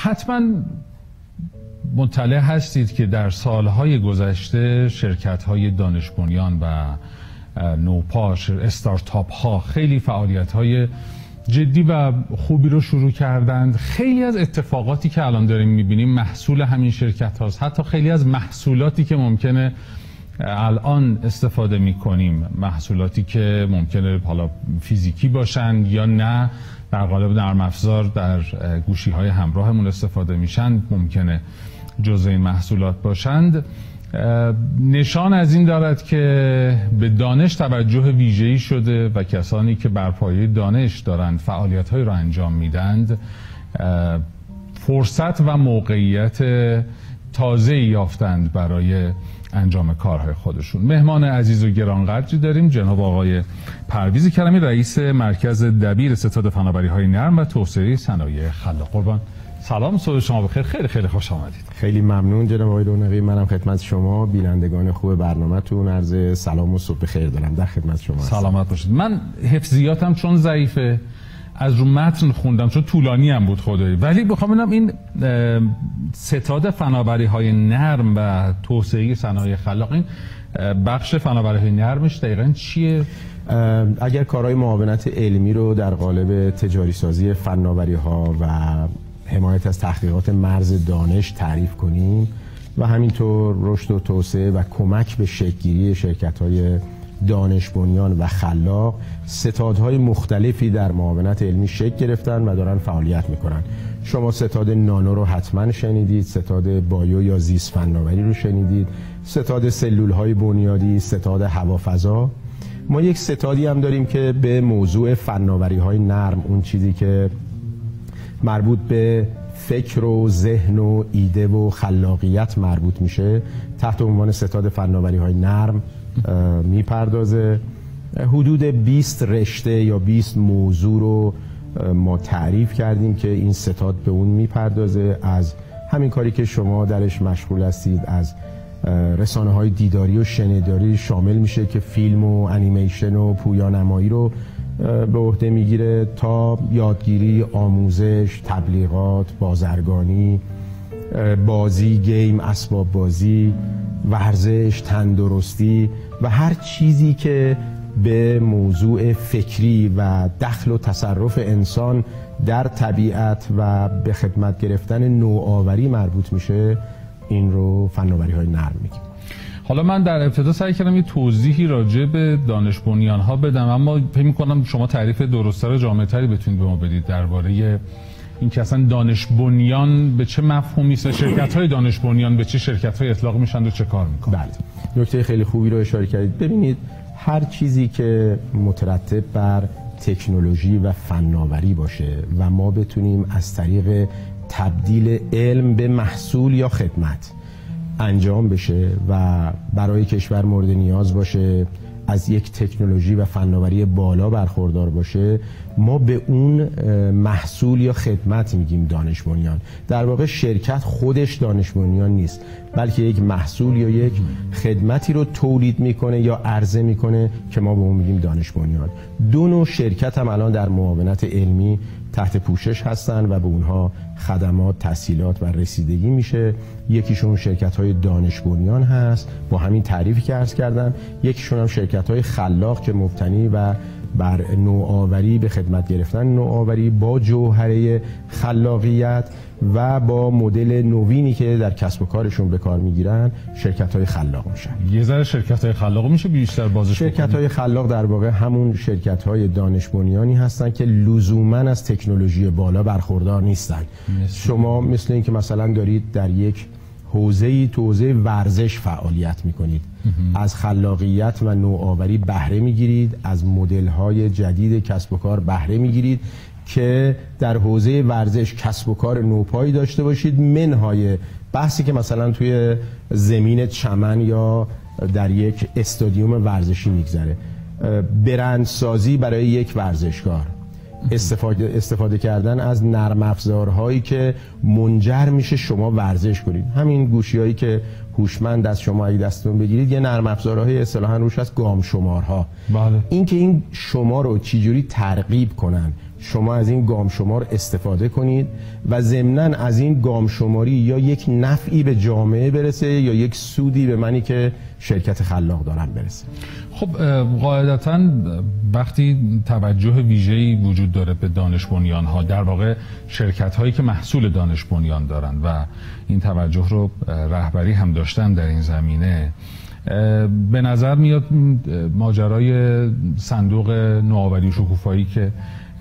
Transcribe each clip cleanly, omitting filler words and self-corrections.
حتما مطلع هستید که در سالهای گذشته شرکت‌های دانش بنیان و نوپاش، استارتاپ ها خیلی فعالیت‌های جدی و خوبی رو شروع کردند. خیلی از اتفاقاتی که الان داریم می‌بینیم محصول همین شرکت هاست. حتی خیلی از محصولاتی که ممکنه الان استفاده می‌کنیم، محصولاتی که ممکنه حالا فیزیکی باشن یا نه در قالب نرم افزار در گوشی‌های همراهمون استفاده میشن، ممکنه جزء این محصولات باشند. نشان از این دارد که به دانش توجه ویژه‌ای شده و کسانی که بر پایه دانش دارند فعالیت‌هایی را انجام میدند فرصت و موقعیت تازه‌ای یافتند برای انجام کارهای خودشون. مهمان عزیز و گرانقدری داریم، جناب آقای پرویز کرمی، رئیس مرکز دبیر ستاد فناوری‌های نرم و توسعه صنایع خلاق. قربان سلام، صبح شما بخیر. خیلی خیلی خوش آمدید. خیلی ممنون جناب آقای رونقی. منم خدمت شما بینندگان خوب برنامه‌تون عرض سلام و صبح بخیر دارم. در خدمت شما هستم. سلامت باشید. من حفظیاتم چون ضعیفه از رو متن خوندم، چون طولانی هم بود خدایی، ولی بخوام ببینم این ستاد فناوری‌های نرم و توسعه صنایع خلاق، این بخش فناوری‌های نرمش دقیقاً چیه؟ اگر کارهای معاونت علمی رو در قالب تجاری سازی فناوری‌ها و حمایت از تحقیقات مرز دانش تعریف کنیم و همینطور رشد و توسعه و کمک به شکل‌گیری شرکت‌های دانش بنیان و خلاق، ستادهای مختلفی در معاونت علمی شکل گرفتن و دارن فعالیت میکنن. شما ستاد نانو رو حتما شنیدید، ستاد بایو یا زیست فناوری رو شنیدید، ستاد سلولهای بنیادی، ستاد هوافضا. ما یک ستادی هم داریم که به موضوع فناوری‌های نرم، اون چیزی که مربوط به فکر و ذهن و ایده و خلاقیت مربوط میشه، تحت عنوان ستاد فناوری‌های نرم میپردازه. حدود 20 رشته یا 20 موضوع رو ما تعریف کردیم که این ستاد به اون میپردازه. از همین کاری که شما درش مشغول هستید، از رسانه‌های دیداری و شنیداری شامل میشه که فیلم و انیمیشن و پویانمایی رو به عهده میگیره، تا یادگیری، آموزش، تبلیغات، بازرگانی، بازی، گیم، اسباب بازی، ورزش، تندرستی و هر چیزی که به موضوع فکری و دخل و تصرف انسان در طبیعت و به خدمت گرفتن نوآوری مربوط میشه، این رو فناوری‌های نرم میگیم. حالا من در ابتدا سعی کردم یه توضیحی راجع به دانش بنیان ها بدم، اما فکر می‌کنم شما تعریف درست‌تر و جامع‌تری بتونید به ما بدید درباره اینکه اصلا دانش بنیان به چه مفهومی است و شرکت‌های دانش بنیان به چه شرکت‌های اطلاق میشن و چه کار میکنن. بله، نکته خیلی خوبی رو اشاره کردید. ببینید، هر چیزی که مترتب بر تکنولوژی و فناوری باشه و ما بتونیم از طریق تبدیل علم به محصول یا خدمت انجام بشه و برای کشور مورد نیاز باشه، از یک تکنولوژی و فناوری بالا برخوردار باشه، ما به اون محصول یا خدمت میگیم دانش بنیان. در واقع شرکت خودش دانش بنیان نیست، بلکه یک محصول یا یک خدمتی رو تولید میکنه یا عرضه میکنه که ما به اون میگیم دانش بنیان. دو نوع شرکت هم الان در معاونت علمی تحت پوشش هستن و به اونها خدمات، تسهیلات و رسیدگی میشه. یکیشون شرکت‌های دانش بنیان هست با همین تعریفی که عرض کردم، یکیشون هم شرکت‌های خلاق که مبتنی و بر نوآوری، به خدمت گرفتن نوآوری با جوهره خلاقیت و با مدل نوینی که در کسب و کارشون به کار میگیرن شرکت‌های خلاق میشن. یه ذره شرکت‌های خلاق میشه بیشتر بازش بکنید؟ شرکت‌های خلاق در واقع همون شرکت‌های دانش بنیانی هستن که لزوماً از تکنولوژی بالا برخوردار نیستن. شما مثل این که مثلا دارید در یک حوزه‌ای، تو حوزه ورزش فعالیت میکنید، از خلاقیت و نوآوری بهره میگیرید، از مدل‌های جدید کسب و کار بهره میگیرید که در حوزه ورزش کسب و کار نوپایی داشته باشید، منهای بحثی که مثلا توی زمین چمن یا در یک استادیوم ورزشی میگذره. برندسازی برای یک ورزشکار، استفاده کردن از نرم افزارهایی که منجر میشه شما ورزش کنید. همین گوشی‌هایی که هوشمند از شما اگه دستتون بگیرید یه نرم افزارهای اصطلاحاً روش هست گام شمارها. بله. این که این شما رو چجوری ترغیب کنن شما از این گام شمار استفاده کنید و ضمناً از این گام شماری یا یک نفعی به جامعه برسه یا یک سودی به منی که شرکت خلاق دارم برسه. خب قاعدتاً وقتی توجه ویژه‌ای وجود داره به دانش بنیان‌ها، در واقع شرکت‌هایی که محصول دانش بنیان دارن و این توجه رو رهبری هم داشتن در این زمینه، به نظر میاد ماجرای صندوق نوآوری شکوفایی که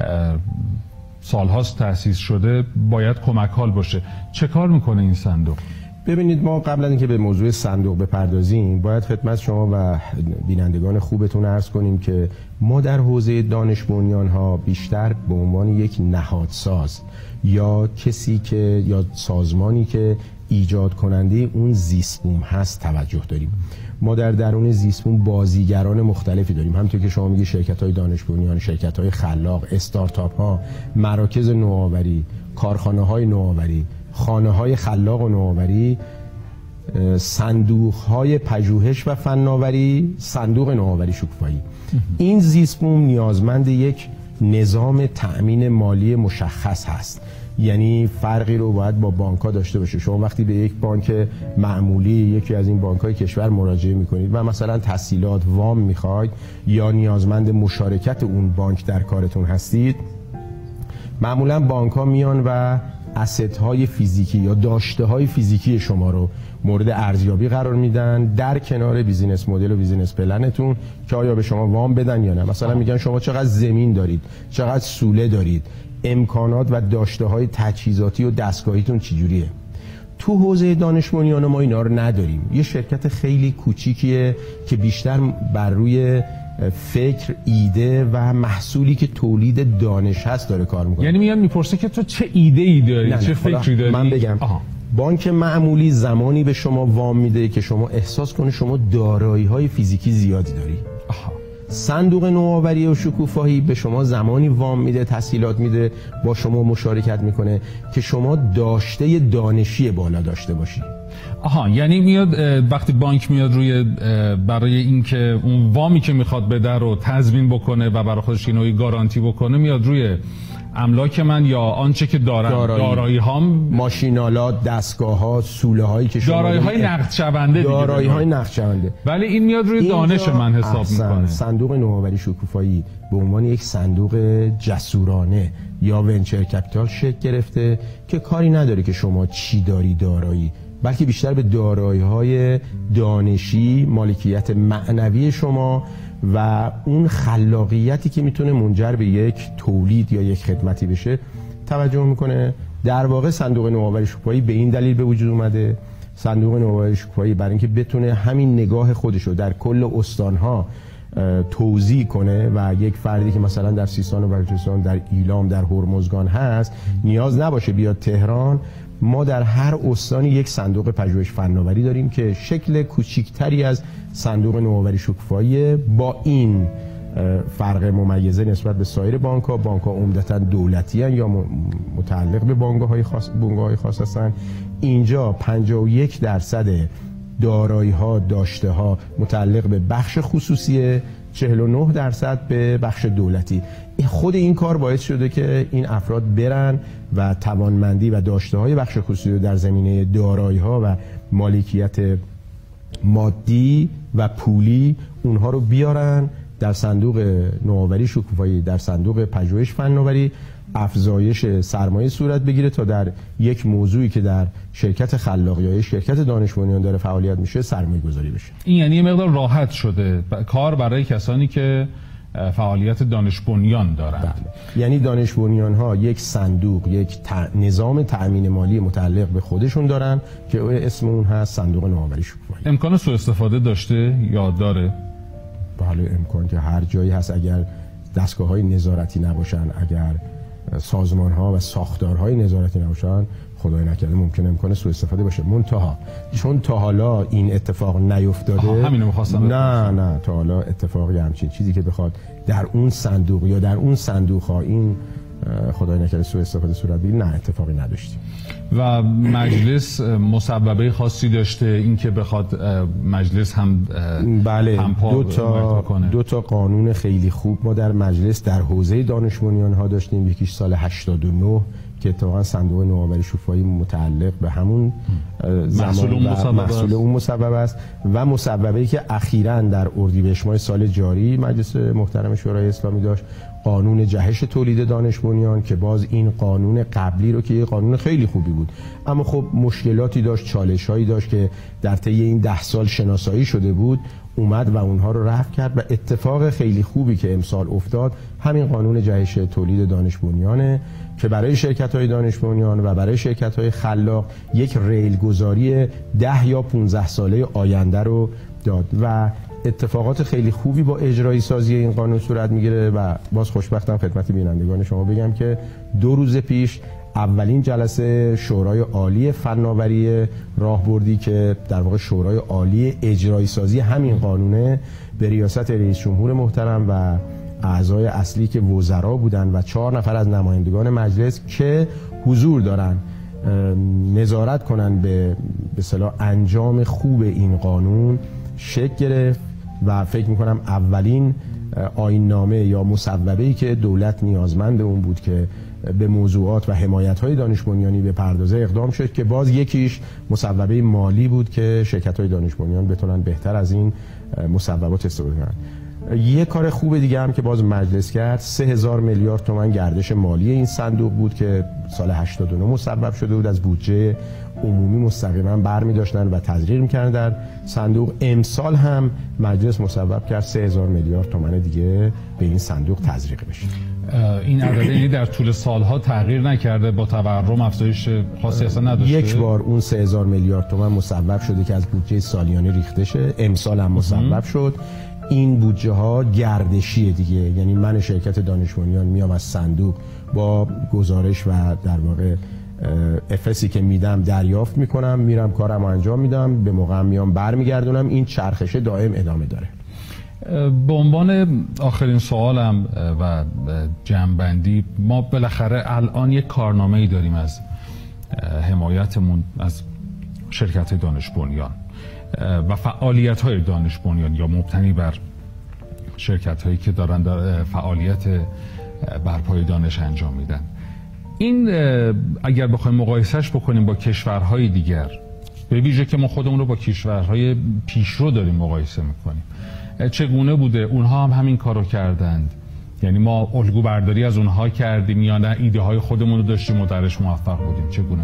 سالهاست تأسیس شده باید کمک حال باشه. چه کار میکنه این صندوق؟ ببینید، ما قبل از اینکه به موضوع صندوق بپردازیم باید خدمت شما و بینندگان خوبتون عرض کنیم که ما در حوزه دانش بنیان‌ها بیشتر به عنوان یک نهادساز یا کسی که یا سازمانی که ایجاد کننده اون زیست بوم هست توجه داریم. ما در درون زیست بوم بازیگران مختلفی داریم، همونطور که شما میگی شرکت‌های دانش بنیان، شرکت‌های خلاق، استارتاپ‌ها، مراکز نوآوری، کارخانه‌های نوآوری، خانه‌های خلاق و نوآوری، صندوق‌های پژوهش و فناوری، صندوق نوآوری شکوفایی. این زیست بوم نیازمند یک نظام تأمین مالی مشخص هست. یعنی فرقی رو باید با بانک‌ها داشته باشه. شما وقتی به یک بانک معمولی، یکی از این بانک‌های کشور مراجعه می‌کنید و مثلا تسهیلات، وام می‌خواید یا نیازمند مشارکت اون بانک در کارتون هستید، معمولا بانک‌ها میان و اسیدهای فیزیکی یا داشته‌های فیزیکی شما رو مورد ارزیابی قرار میدن در کنار بیزینس مدل و بیزینس پلنتون که آیا به شما وام بدن یا نه. مثلا میگن شما چقدر زمین دارید، چقدر سوله دارید، امکانات و داشته‌های تجهیزاتی و دستگاهیتون چجوریه. تو حوزه دانش بنیان ما اینا رو نداریم. یه شرکت خیلی کوچیکیه که بیشتر بر روی فکر، ایده و محصولی که تولید دانش هست داره کار میکنه. یعنی میاد میپرسه که تو چه ایده ای داری، چه فکری داری؟ من بگم بانک معمولی زمانی به شما وام میده که شما احساس کنه شما دارایی‌های فیزیکی زیادی داری. صندوق نوآوری و شکوفایی به شما زمانی وام میده، تسهیلات میده، با شما مشارکت میکنه که شما داشته دانشی بالا داشته باشی. یعنی میاد وقتی بانک میاد روی برای اینکه اون وامی که میخواد بده رو تضمین بکنه و برای خودش اینو گارانتی بکنه، میاد روی املاک من یا آنچه که دارم، دارایی هام، ماشینالات، دستگاه ها، سوله هایی که شما دارایی های نقد شونده، دارایی های نقد شونده، ولی این میاد روی دانش من حساب میکنه. صندوق نوآوری شکوفایی به عنوان یک صندوق جسورانه یا ونچر کپیتال شکل گرفته که کاری نداره که شما چی داری دارایی، بلکه بیشتر به دارایی‌های دانشی، مالکیت معنوی شما و اون خلاقیتی که میتونه منجر به یک تولید یا یک خدمتی بشه توجه میکنه. در واقع صندوق نوآوری شکوفایی به این دلیل به وجود اومده. صندوق نوآوری شکوفایی برای اینکه بتونه همین نگاه خودش رو در کل استانها توزیع کنه و یک فردی که مثلا در سیستان و بلوچستان، در ایلام، در هرمزگان هست، نیاز نباشه بیاد تهران. ما در هر استانی یک صندوق پژوهش فناوری داریم که شکل کوچکتری از صندوق نوآوری شکوفایی، با این فرق ممیزه نسبت به سایر بانک‌ها. بانک‌ها عمدتاً دولتی هستند یا متعلق به بنگاه‌های خاص هستند. اینجا 51% دارایی‌ها، داشته‌ها متعلق به بخش خصوصیه، 49% به بخش دولتی. خود این کار باعث شده که این افراد برن و توانمندی و داشته‌های بخش خصوصی در زمینه دارایی‌ها و مالکیت مادی و پولی اونها رو بیارن در صندوق نوآوری شکوفایی، در صندوق پژوهش فناوری، افزایش سرمایه صورت بگیره تا در یک موضوعی که در شرکت خلاق یا شرکت دانش بنیان داره فعالیت میشه سرمایه گذاری بشه. این یعنی یه مقدار راحت شده کار برای کسانی که فعالیت دانش بنیان دارند. بله. یعنی دانش بنیان ها یک صندوق، یک نظام تأمین مالی متعلق به خودشون دارن که اسم اون هست صندوق نوآوری شکوفایی. امکان سوء استفاده داشته یا داره؟ بله، امکان که هر جایی هست. اگر دستگاه‌های نظارتی نباشن، اگر سازمان‌ها و ساختارهای نظارتی نباشن، خدای نکرده ممکن امکان سوء استفاده باشه. منتها چون تا حالا این اتفاق نیفتاده، همینو می‌خواستم نه تا حالا اتفاقی همچین چیزی که بخواد در اون صندوق یا در اون صندوق‌ها این خدای نکرده سوء استفاده صورت بگیره، نه اتفاقی نداشتیم. و مجلس مسببه خاصی داشته اینکه بخواد مجلس هم بله دو تا قانون خیلی خوب ما در مجلس در حوزه دانش بنیان ها داشتیم. یکیش سال 89 که اتفاقا صندوق نوآوری شوفایی متعلق به همون محصول اون مسبب است و مسببه‌ای که اخیراً در اردیبهشت ماه سال جاری مجلس محترم شورای اسلامی داشت، قانون جهش تولید دانش بنیان، که باز این قانون قبلی رو که یه قانون خیلی خوبی بود اما خب مشکلاتی داشت، چالش‌هایی داشت که در طی این 10 سال شناسایی شده بود، اومد و اونها رو رفع کرد و اتفاق خیلی خوبی که امسال افتاد همین قانون جهش تولید دانش بنیانه که برای شرکت‌های دانش بنیان و برای شرکت‌های خلاق یک ریلگذاری 10 یا 15 ساله آینده رو داد و اتفاقات خیلی خوبی با اجرایی سازی این قانون صورت میگیره. و باز خوشبختم خدمت بینندگان شما بگم که 2 روز پیش اولین جلسه شورای عالی فناوری راهبردی که در واقع شورای عالی اجرایی سازی همین قانونه به ریاست رئیس جمهور محترم و اعضای اصلی که وزرا بودن و 4 نفر از نمایندگان مجلس که حضور دارن نظارت کنن به اصطلاح انجام خوب این قانون شکل گرفت و فکر میکنم اولین آیین‌نامه یا مصوبه‌ای که دولت نیازمند اون بود که به موضوعات و حمایت‌های دانش بنیانی به پردازه اقدام شد که باز یکیش مصوبه مالی بود که شرکت‌های دانش بنیان بتونن بهتر از این مصوبات استفاده کنن. یه کار خوب دیگه هم که باز مجلس کرد 3000 میلیارد تومان گردش مالی این صندوق بود که سال 89 مسبب شده بود، از بودجه عمومی مستقیما برمی داشتن و تزریق می‌کردن در صندوق. امسال هم مجلس مسبب کرد 3000 میلیارد تومان دیگه به این صندوق تزریق بشه. این عدد یعنی در طول سالها تغییر نکرده، با تورم افزایش خاصی اصلا نداشته؟ یک بار اون 3000 میلیارد تومان مسبب شده که از بودجه سالیانه ریخته شه، امسال هم مسبب شد. این بودجه ها گردشیه دیگه، یعنی من شرکت دانش بنیان میام از صندوق با گزارش و در واقع افسی که میدم دریافت میکنم، میرم کارم انجام میدم، به موقع میام برمیگردونم. این چرخشه دائم ادامه داره. به عنوان آخرین سوالم و جمع‌بندی، ما بالاخره الان یک کارنامه‌ای داریم از حمایتمون از شرکت دانش بنیان و فعالیت‌های دانش بنیان یا مبتنی بر شرکت‌هایی که دارن در فعالیت برپای دانش انجام میدن. این اگر بخوایم مقایسهش بکنیم با کشورهای دیگر، به ویژه که ما خودمون رو با کشورهای پیشرو داریم مقایسه میکنیم، چگونه بوده؟ اونها هم همین کارو کردند؟ یعنی ما الگو برداری از اونها کردیم یا نه ایده های خودمون رو داشتیم و درش موفق بودیم؟ چگونه؟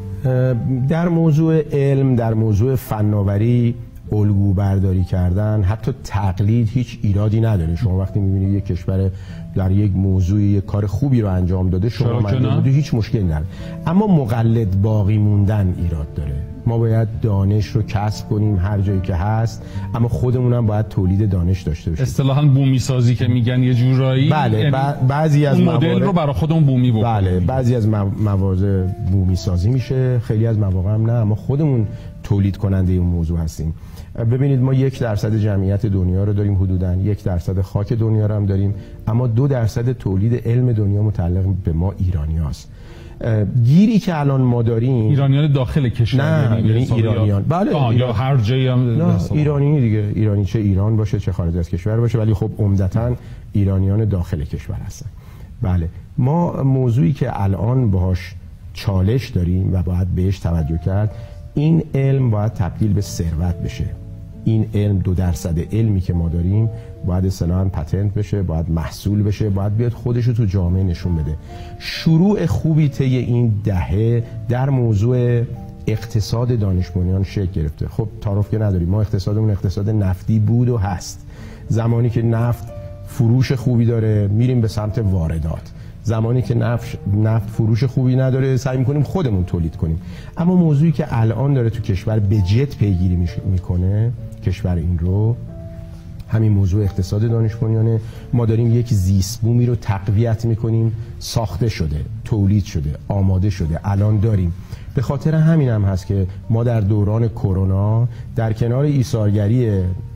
در موضوع علم، در موضوع فناوری الگو برداری کردن، حتی تقلید هیچ ایرادی نداره. شما وقتی میبینید یک کشور در یک موضوع یک کار خوبی رو انجام داده، شما انجام بدید، هیچ مشکلی نداره. اما مقلد باقی موندن ایراد داره. ما باید دانش رو کسب کنیم هر جایی که هست، اما خودمون هم باید تولید دانش داشته باشیم. اصطلاحاً بومی سازی که میگن یه جورایی. بله، بعضی از مدل رو برای خودمون بومی بکنیم. بله، بعضی از مواضع بومی سازی میشه، خیلی از مواقع هم نه، اما خودمون تولید کننده این موضوع هستیم. ببینید ما 1% جمعیت دنیا رو داریم، حدوداً 1% خاک دنیا رو هم داریم، اما 2% تولید علم دنیا متعلق به ما ایرانیاست. گیری که الان ما داریم، ایرانیان داخل کشور، نه یعنی ایرانیان، بله، یا هر جایی هم، نه ایرانی دیگه، ایرانی چه ایران باشه چه خارج از کشور باشه، ولی خب عمدتاً ایرانیان داخل کشور هستن. بله، ما موضوعی که الان باهاش چالش داریم و باید بهش توجه کرد، این علم باید تبدیل به ثروت بشه. این علم 2% علمی که ما داریم باید اصطلاحاً پتنت بشه، باید محصول بشه، باید بیاد خودش رو تو جامعه نشون بده. شروع خوبی طی این دهه در موضوع اقتصاد دانش بنیان شکل گرفته. خب تعارف که نداریم، ما اقتصادمون اقتصاد نفتی بود و هست. زمانی که نفت فروش خوبی داره میریم به سمت واردات، زمانی که نفت فروش خوبی نداره سعی میکنیم خودمون تولید کنیم. اما موضوعی که الان داره تو کشور به جد پیگیری میکنه کشور این رو، همین موضوع اقتصاد دانش بنیانه. ما داریم یک زیست بومی رو تقویت میکنیم، ساخته شده، تولید شده، آماده شده، الان داریم. به خاطر همین هم هست که ما در دوران کرونا در کنار ایثارگری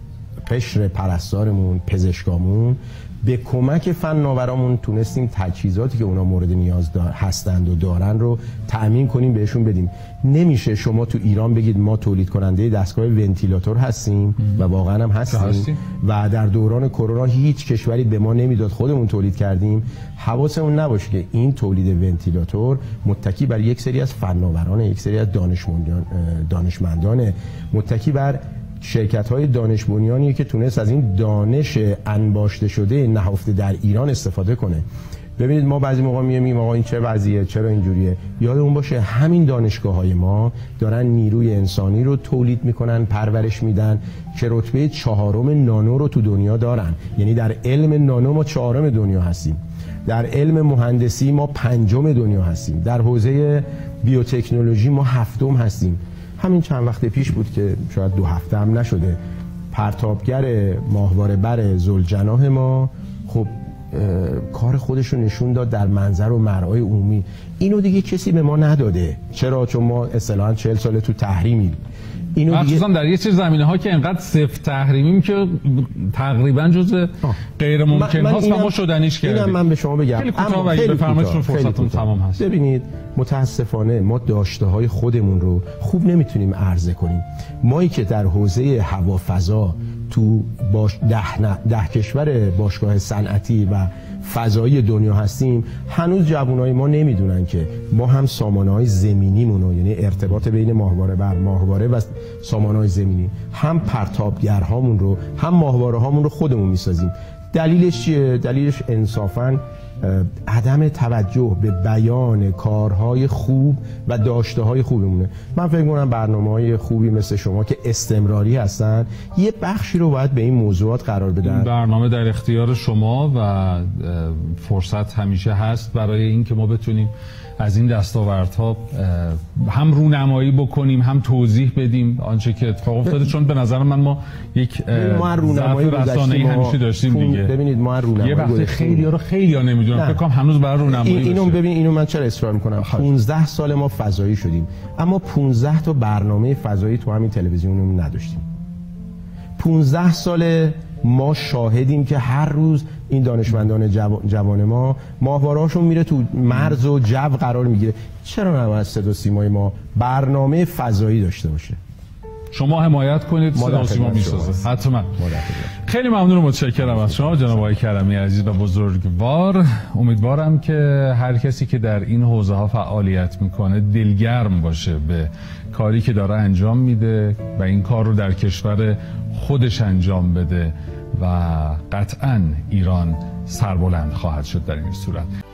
قشر پرستارمون، پزشکامون، به کمک فناورامون تونستیم تجهیزاتی که اونا مورد نیاز هستند و دارن رو تأمین کنیم، بهشون بدیم. نمیشه شما تو ایران بگید ما تولید کننده دستگاه ونتیلاتور هستیم و واقعا هم هستیم و در دوران کرونا هیچ کشوری به ما نمیداد، خودمون تولید کردیم. حواسمون نباشه که این تولید ونتیلاتور متکی بر یک سری از فناوران، یک سری از دانشمندان، متکی بر شرکت‌های دانش بنیانیه که تونست از این دانش انباشته شده نهفته در ایران استفاده کنه. ببینید ما بعضی موقع میگیم آقا این چه وضعیه، چرا اینجوریه؟ یادمون باشه همین دانشگاه‌های ما دارن نیروی انسانی رو تولید میکنن، پرورش میدن که رتبه 4 نانو رو تو دنیا دارن. یعنی در علم نانو ما 4 دنیا هستیم، در علم مهندسی ما 5 دنیا هستیم، در حوزه بیوتکنولوژی ما 7 هستیم. همین چند وقت پیش بود که شاید 2 هفته هم نشده، پرتابگر ماهواره بر ذوالجناح ما خب کار خودش رو نشون داد در منظر و مرعای عمومی. اینو دیگه کسی به ما نداده. چرا؟ چون ما اصطلاحاً 40 ساله تو تحریمیم. اینو دیگه در یه چیز زمینه‌ها که انقدر سفت تحریمیم که تقریبا جزء غیر ممکن هاست و ما شدنیش کردیم. اینم من به شما بگم. خیلی کوتاه بفرمایید چون فرصتون تمام هست. ببینید متاسفانه ما داشته‌های خودمون رو خوب نمیتونیم عرضه کنیم. مایی که در حوزه هوافضا تو 10 کشور باشگاه صنعتی و فضایی دنیا هستیم، هنوز جوانای ما نمیدونن که ما هم سامانه‌های زمینیمون رو، یعنی ارتباط بین ماهواره بر ماهواره و سامانه‌های زمینی، هم پرتابگرهامون رو هم ماهواره هامون رو خودمون میسازیم. دلیلش چیه؟ دلیلش انصافاً عدم توجه به بیان کارهای خوب و داشته‌های خوبمونه. من فکر می‌کنم برنامه‌های خوبی مثل شما که استمراری هستن یه بخشی رو باید به این موضوعات قرار بدن. این برنامه در اختیار شما و فرصت همیشه هست برای اینکه ما بتونیم از این دستاوردها هم رونمایی بکنیم، هم توضیح بدیم آنچه که اتفاق افتاده، چون به نظر من ما یک ضعف رسانه‌ای همیشه داشتیم دیگه. ببینید ما رونمایی یه وقت خیلی‌ها نمیدونم، فکر کنم هنوز برای رونمایی اینو ببین، اینو من چرا اصرار میکنم. 15 سال ما فضایی شدیم اما 15 تا برنامه فضایی تو همین تلویزیونمون نداشتیم. 15 سال ما شاهدیم که هر روز این دانشمندان جوان ما ماهواره‌هاشون میره تو مرز و جو قرار میگیره. چرا نباید صدا سیمای ما برنامه فضایی داشته باشه؟ شما حمایت کنید، صدا سیما میسازه. حتما. خیلی ممنون و متشکرم از شما جناب آقای کرمی عزیز و بزرگوار. امیدوارم که هر کسی که در این حوزه ها فعالیت میکنه دلگرم باشه به کاری که داره انجام میده و این کار رو در کشور خودش انجام بده و قطعاً ایران سربلند خواهد شد در این صورت.